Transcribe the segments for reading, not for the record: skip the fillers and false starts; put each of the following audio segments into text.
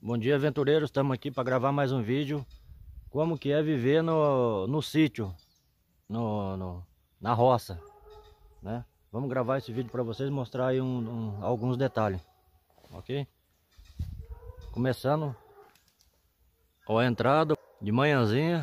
Bom dia, aventureiros, estamos aqui para gravar mais um vídeo. Como que é viver no sítio, na roça, né? Vamos gravar esse vídeo para vocês, mostrar aí alguns detalhes, ok? Começando, ó, a entrada de manhãzinha.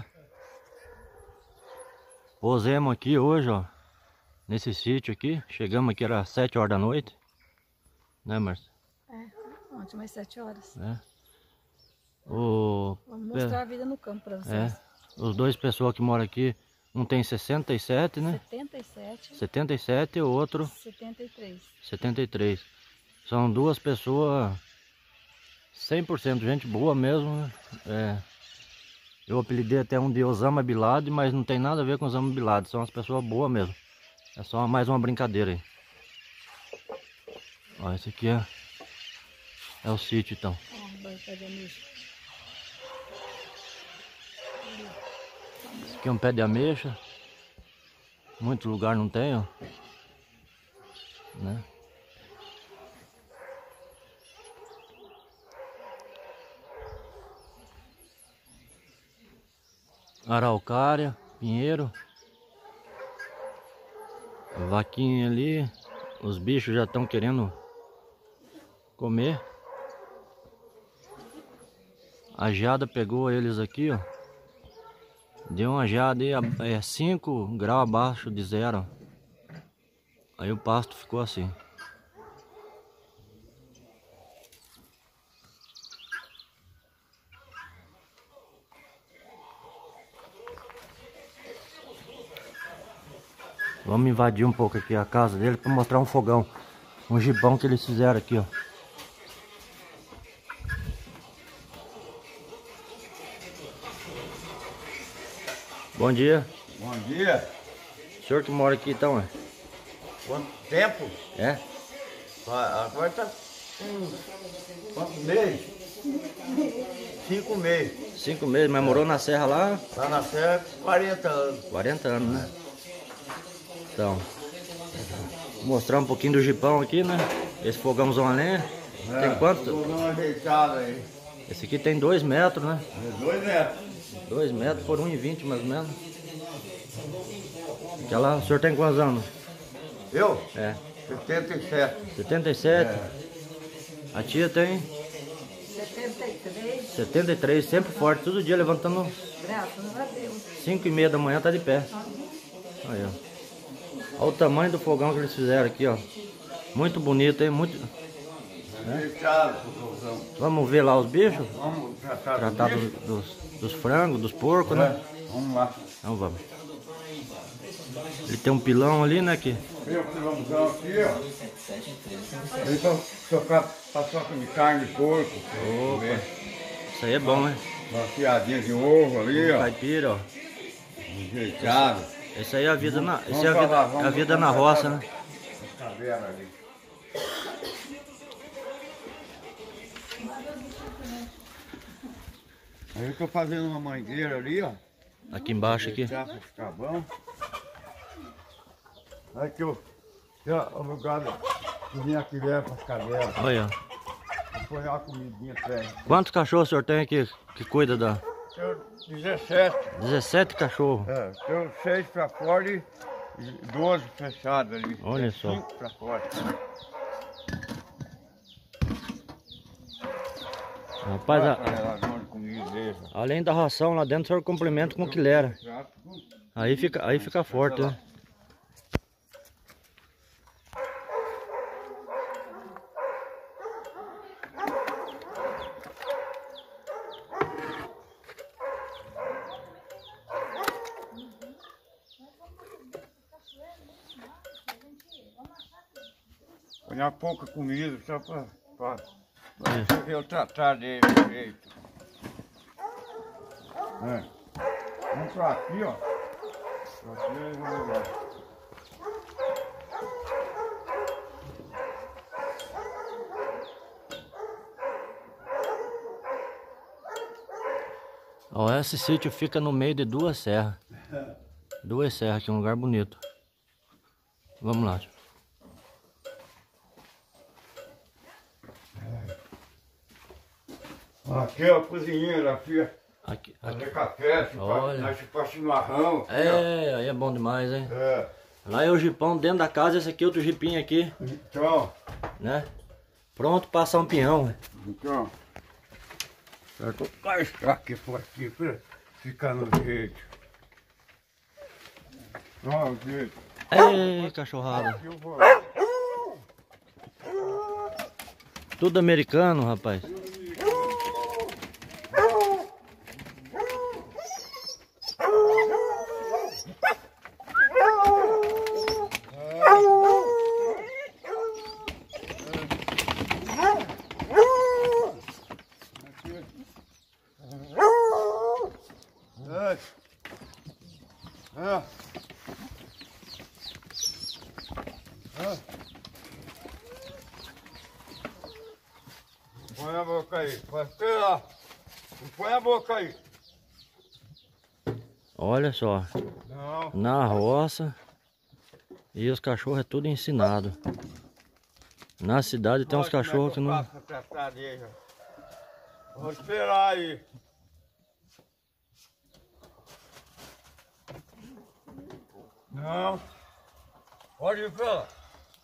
Posemos aqui hoje, ó, nesse sítio aqui. Chegamos aqui, era 7 horas da noite, né, Márcia? Ontem mais 7 horas. É. Vamos mostrar a vida no campo para vocês. Os dois pessoas que moram aqui, um tem 67, né? 77 e o outro 73. São duas pessoas 100% gente boa mesmo, né? Eu apelidei até um de Osama Bin Laden, mas não tem nada a ver com Osama Bin Laden, são as pessoas boas mesmo. É só mais uma brincadeira aí. Ó, esse aqui é o sítio então. Esse aqui é um pé de ameixa. Muito lugar não tem, ó, né? Araucária, pinheiro. A vaquinha ali. Os bichos já estão querendo comer. A geada pegou eles aqui, ó. Deu uma geada aí, 5 graus abaixo de zero. Aí o pasto ficou assim. Vamos invadir um pouco aqui a casa dele para mostrar um fogão. Um gibão que eles fizeram aqui, ó. Bom dia. Bom dia. O senhor que mora aqui então, é? Quanto tempo? É? Agora tá quantos meses? 5 meses. 5 meses, mas morou na serra lá? Tá na serra 40 anos. 40 anos, né? Então, vou mostrar um pouquinho do jipão aqui, né? Esse fogãozão a lenha. Tem quanto? Fogão ajeitado aí. Esse aqui tem 2 metros, né? 2 metros. 2 metros por 1,20 mais ou menos. Aquela, o senhor tem quantos anos? Eu? É. 77. 77? É. A tia tem? 73. 73, sempre forte, todo dia levantando. Graças a Deus. 5h30 da manhã tá de pé. Aí, ó. Olha o tamanho do fogão que eles fizeram aqui, ó. Muito bonito, hein? Muito. Ajeitado o fogão. Vamos ver lá os bichos? Vamos tratar Dos frangos, dos porcos, né? Vamos lá. Então vamos. Ele tem um pilão ali, né? Que... Tem o pilãozão aqui, ó. Ele pra tocar paçoca de carne de porco. Opa. Isso aí é bom, né? Uma fiadinha de ovo ali, ó. Caipira, ó. Ajeitado. Essa aí é a vida na, essa é a vida na roça, né? Caveira ali. Aí eu tô fazendo uma mangueira ali, ó. Aqui embaixo aqui. Pra ficar bom. Aí que eu o meu gado cozinha aqui leva pras cadelas. Olha. Põe uma comidinha pra ele. Quantos cachorros o senhor tem aqui que cuida da? Tenho 17. 17 cachorros. É, tenho 6 pra fora e 12 fechados ali. Olha só. 5 pra fora. Rapaz, além da ração lá dentro, o senhor complementa com quilera. Aí fica forte, né? Põe pouca comida só pra eu tratar dele direito. É. Vamos pra aqui, ó. Pra aqui ele vai levar. Ó, esse sítio fica no meio de 2 serras. 2 serras aqui, um lugar bonito. Vamos lá. Aqui é a cozinheira, aqui. Aqui. Fazer café, chupar chimarrão. Aí é bom demais, hein? É. Lá é o jipão dentro da casa, esse aqui é outro jipinho aqui. Então. Né? Pronto para assar um pinhão. Então. Eu tô aqui por aqui pra ficar no jeito. Ó, o jeito. Ei, cachorrada. Tudo americano, rapaz. Põe a boca aí, vai esperar. Põe a boca aí. Olha só. Não. Na roça. E os cachorros é tudo ensinado. Na cidade tem uns cachorros que não... Vou esperar aí. Não. Pode ir pra lá.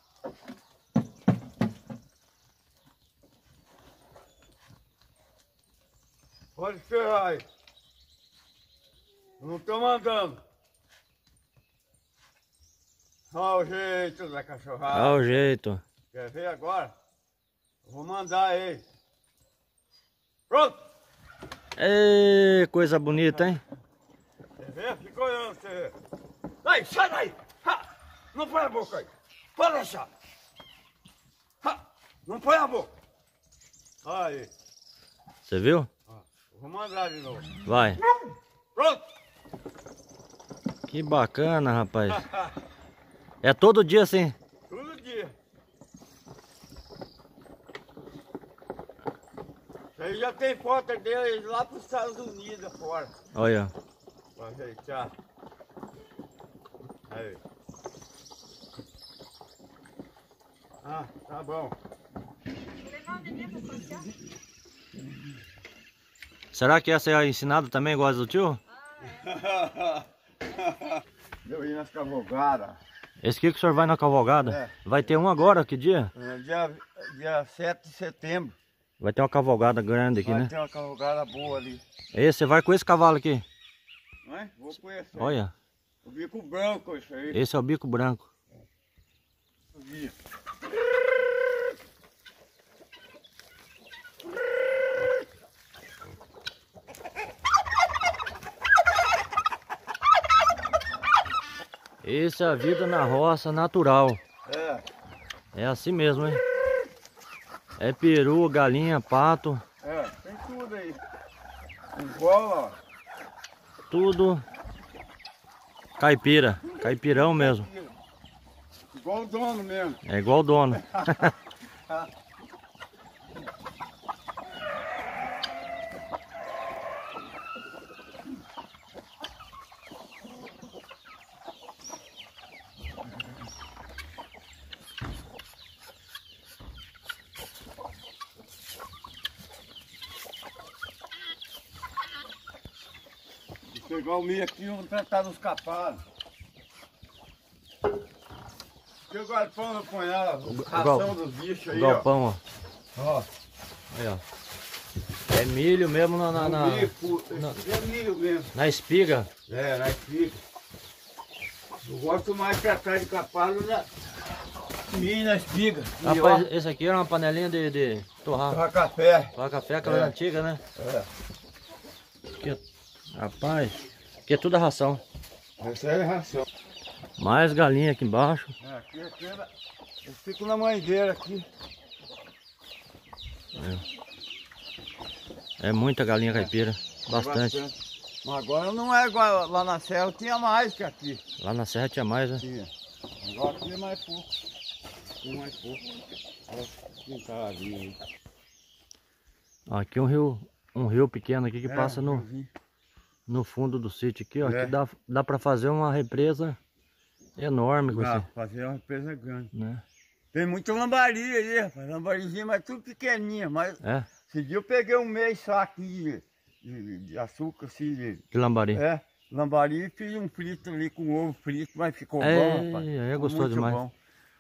Pode esperar aí. Não tô mandando. Olha o jeito da cachorrada. Olha o jeito. Quer ver agora? Vou mandar ele. Pronto! Ei, coisa bonita, hein? Quer ver? Fica olhando, você vê. Aí, sai daí! Ha! Não põe a boca aí. Pode deixar. Ha! Não põe a boca. Aí. Você viu? Vou mandar de novo. Vai. Pronto! Que bacana, rapaz. É todo dia assim? Todo dia. Aí já tem foto dele lá para os Estados Unidos fora. Olha. Pra ajeitar. Aí. Ah, tá bom. Levar o neném pra passear? Será que essa é ensinada também, igual do tio? Eu ia nas cavalgadas. Esse aqui que o senhor vai na cavalgada? É. Vai ter um agora, que dia? Dia 7 de setembro. Vai ter uma cavalgada grande aqui, Vai né? ter uma cavalgada boa ali. Você vai com esse cavalo aqui? Não é? Vou com esse aí. Olha, O bico branco, isso aí. esse é o bico branco. O bico. Essa é a vida na roça natural. É. É assim mesmo, hein? É peru, galinha, pato. É, tem tudo aí. Igual, ó. Tudo caipira. Caipirão mesmo. Igual o dono mesmo. É igual o dono. Vou pegar o meio aqui e vou tratar dos capados. E o galpão não põe a ração dos bichos aí, o galpão, ó. Aí, ó. É milho mesmo na milho mesmo. na espiga. É, na espiga. Eu gosto mais de tratar de capado na milho na espiga. Rapaz, esse aqui era uma panelinha de torrar. Torrar café. Torrar café, aquela antiga, né? É. Aqui, rapaz, aqui é tudo a ração. Essa é a ração. Mais galinha aqui embaixo. Aqui eu fico na mangueira aqui. É muita galinha caipira, bastante. Mas agora não é igual lá na serra, tinha mais que aqui. Lá na serra tinha mais, né? Tinha. Agora aqui é mais pouco. Tem mais pouco. Olha que carinha aí. Aqui um rio pequeno aqui que passa no fundo do sítio aqui, ó. Aqui dá pra fazer uma represa enorme com Dá, esse, fazer uma represa grande. né? Tem muita lambari aí, rapaz. Lambarizinha, mas tudo pequenininha. Mas Esse dia eu peguei um meio saco de açúcar, assim, de lambari. Lambari, e fiz um frito ali com ovo frito, mas ficou bom, rapaz. É gostoso demais. Bom.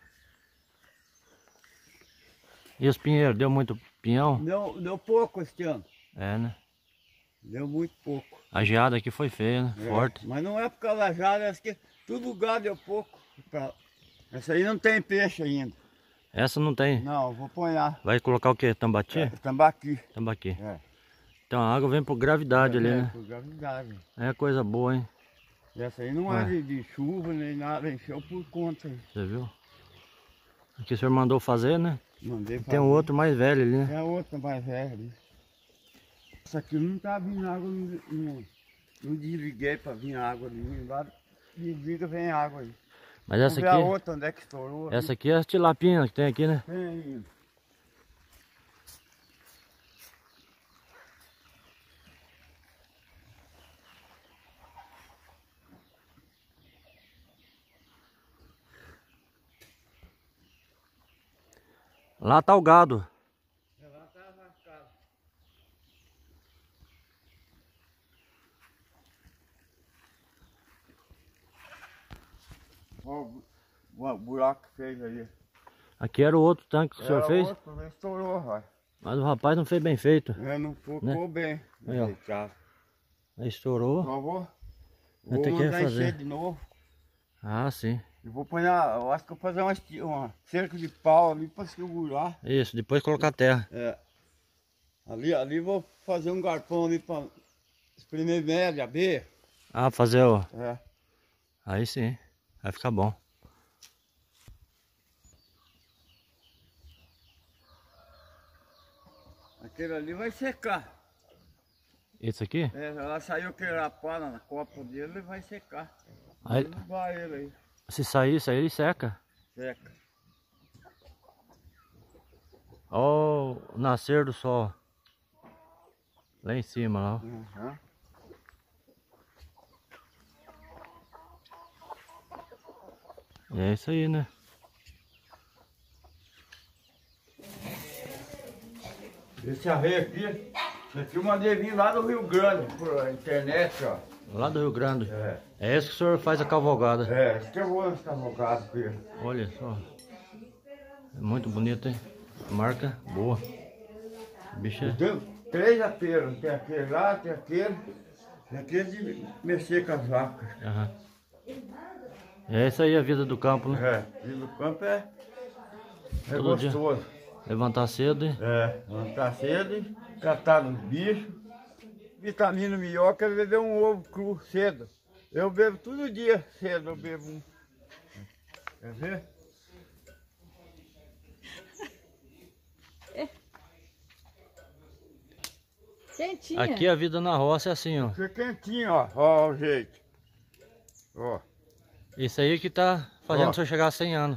E os pinheiros, deu muito pinhão? Deu pouco este ano. É, né? Deu muito pouco. A geada aqui foi feia, né? Forte. Mas não é por causa da geada, acho que todo lugar deu pouco. Essa aí não tem peixe ainda. Essa não tem? Não, eu vou ponhar. Vai colocar o que? Tambaqui? Tambaqui. Tambaqui. Então a água vem por gravidade ali, né? Por gravidade. É coisa boa, hein? E essa aí não é de chuva nem nada, encheu por conta. Você viu? Aqui o senhor mandou fazer, né? Mandei fazer. Tem um outro mais velho ali, né? É outro mais velho ali. Isso aqui não tá vindo água, não desliguei pra vir água ali. Lá desliga, vem água aí. Mas essa aqui. A outra, onde é que estourou? Essa aqui é a tilapinha que tem aqui, né? Tem ainda. Lá tá o gado. Lá tá arrascado. Olha o buraco que fez aí. Aqui era o outro tanque que o senhor fez? Outro, estourou, vai. Mas o rapaz não fez bem feito. Não ficou bem. Aí, ó. Aí estourou. Vou ter que mandar fazer encher de novo. Ah, sim. Eu vou pôr eu acho que eu vou fazer uma cerca de pau ali para segurar. Isso, depois colocar terra. Ali vou fazer um garpão ali para espremer mel de abelha. Ah, fazer o... Aí sim, vai ficar bom. Aquele ali vai secar. Esse aqui? Ela saiu aquele rapaz na copa dele, ele vai secar. Aí, vai ele aí. Se sair, ele seca. Seca. Ó, o nascer do sol. Lá em cima, lá. E é isso aí, né? Esse arreio aqui eu mandei vir lá do Rio Grande, por internet, ó. Lá do Rio Grande. É esse que o senhor faz a cavalgada. Esse que eu vou nessa cavalgada com ele. Olha só. É muito bonito, hein? Marca boa. Bicho Tem 3 apeiros, tem aquele lá, tem aquele. Tem aquele de mexer com as vacas. É isso aí a vida do campo, né? A vida do campo é Todo gostoso. Dia. Levantar cedo, hein? Levantar cedo, tratar nos bichos. Vitamina minhoca, beber um ovo cru cedo. Eu bebo todo dia cedo, eu bebo um. Quer ver? Quentinha. Aqui a vida na roça é assim, ó. Fica quentinho, ó. Ó o jeito. Ó. Isso aí que tá fazendo o senhor chegar a 100 anos.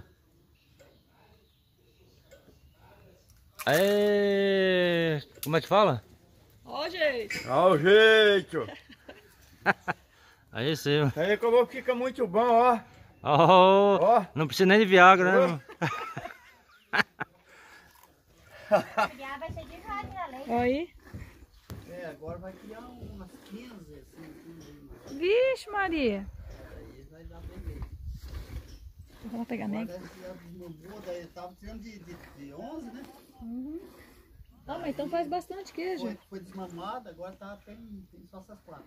Aê! Como é que fala? Ó o jeito. Ó o jeito. Aí sim. Aí como fica muito bom, ó. Ó. Não precisa nem de Viagra, né? Vai ser de rádio na lei. Aí. Agora vai criar umas 15, assim. Vixe, Maria. Aí vai dar bem bem. Vamos pegar nem. Daí tava tirando de 11, né? Ah, mas então faz bastante queijo. Foi desmamada, agora tem só essas 4.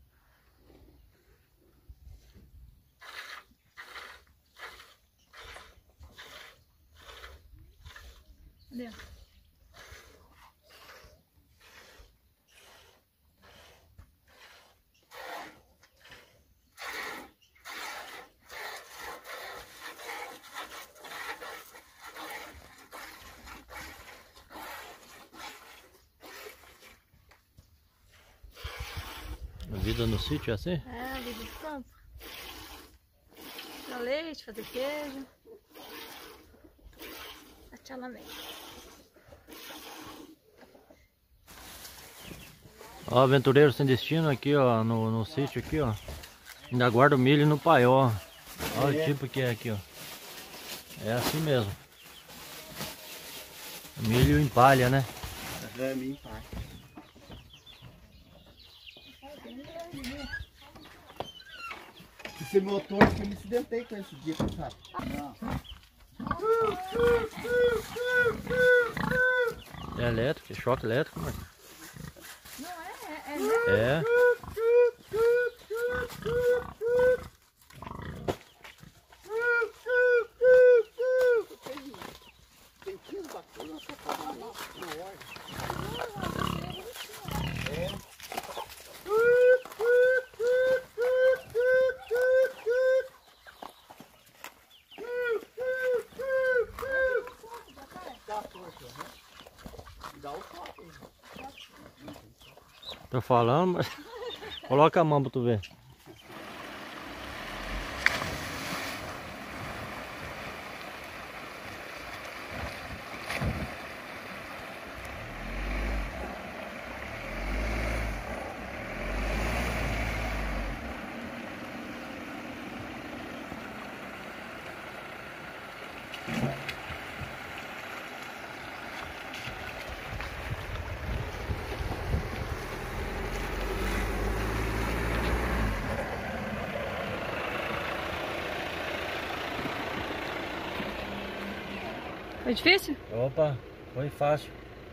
Cadê? A vida no sítio é assim? É, a vida de campo. Tirar leite, fazer queijo. A tia também. Ó, aventureiro sem destino aqui, ó, no sítio aqui, ó. Ainda guarda o milho no paiol. Olha o tipo que é aqui, ó. É assim mesmo. Milho em palha, né? É, minha pai. Esse motor aqui eu me acidentei com esse dia, sabe? É elétrico, é choque elétrico, mas... Não É. Tô falando, mas coloca a mão pra tu ver. Foi difícil? Opa, foi fácil.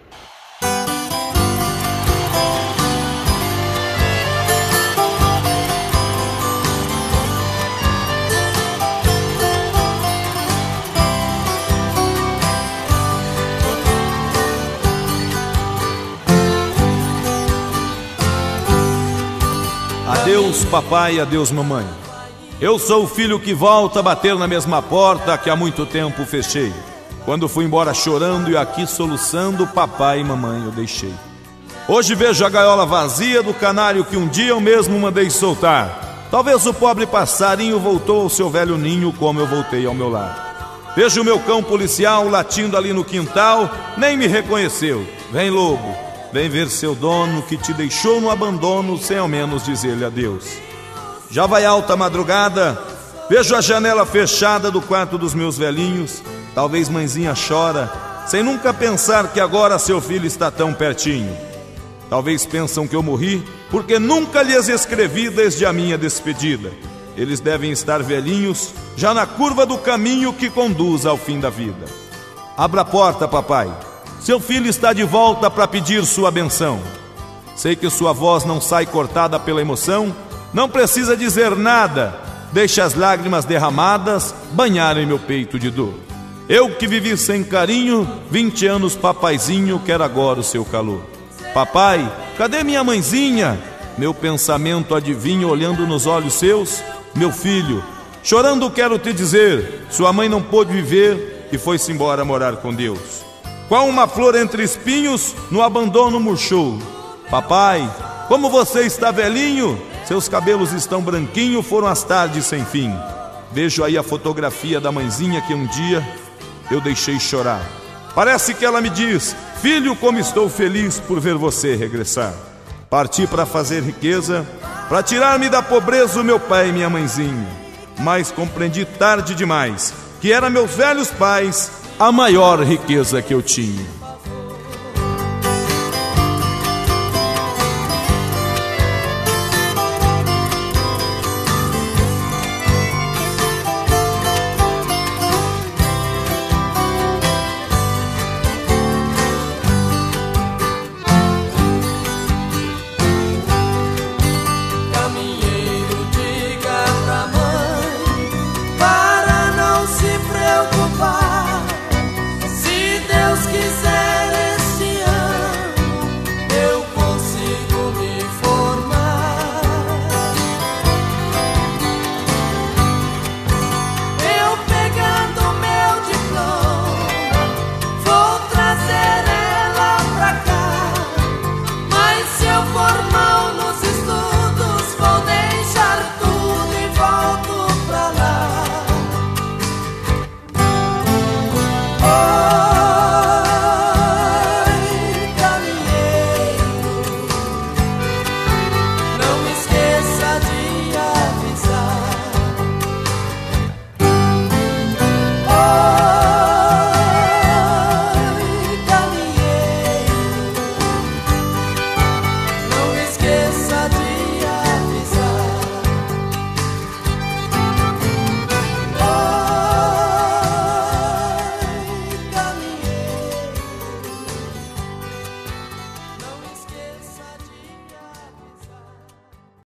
Adeus papai, adeus mamãe. Eu sou o filho que volta a bater na mesma porta que há muito tempo fechei. Quando fui embora chorando e aqui soluçando, papai e mamãe eu deixei. Hoje vejo a gaiola vazia do canário que um dia eu mesmo mandei soltar. Talvez o pobre passarinho voltou ao seu velho ninho como eu voltei ao meu lar. Vejo o meu cão policial latindo ali no quintal, nem me reconheceu. Vem lobo, vem ver seu dono que te deixou no abandono sem ao menos dizer-lhe adeus. Já vai alta a madrugada, vejo a janela fechada do quarto dos meus velhinhos. Talvez mãezinha chora, sem nunca pensar que agora seu filho está tão pertinho. Talvez pensam que eu morri, porque nunca lhes escrevi desde a minha despedida. Eles devem estar velhinhos, já na curva do caminho que conduz ao fim da vida. Abra a porta, papai. Seu filho está de volta para pedir sua benção. Sei que sua voz não sai cortada pela emoção. Não precisa dizer nada. Deixe as lágrimas derramadas banharem meu peito de dor. Eu que vivi sem carinho, 20 anos papaizinho, quero agora o seu calor. Papai, cadê minha mãezinha? Meu pensamento adivinha olhando nos olhos seus. Meu filho, chorando quero te dizer, sua mãe não pôde viver e foi-se embora morar com Deus. Qual uma flor entre espinhos, no abandono murchou. Papai, como você está velhinho, seus cabelos estão branquinhos, foram as tardes sem fim. Vejo aí a fotografia da mãezinha que um dia eu deixei chorar. Parece que ela me diz, filho, como estou feliz por ver você regressar. Parti para fazer riqueza, para tirar-me da pobreza o meu pai e minha mãezinha. Mas compreendi tarde demais que eram meus velhos pais a maior riqueza que eu tinha.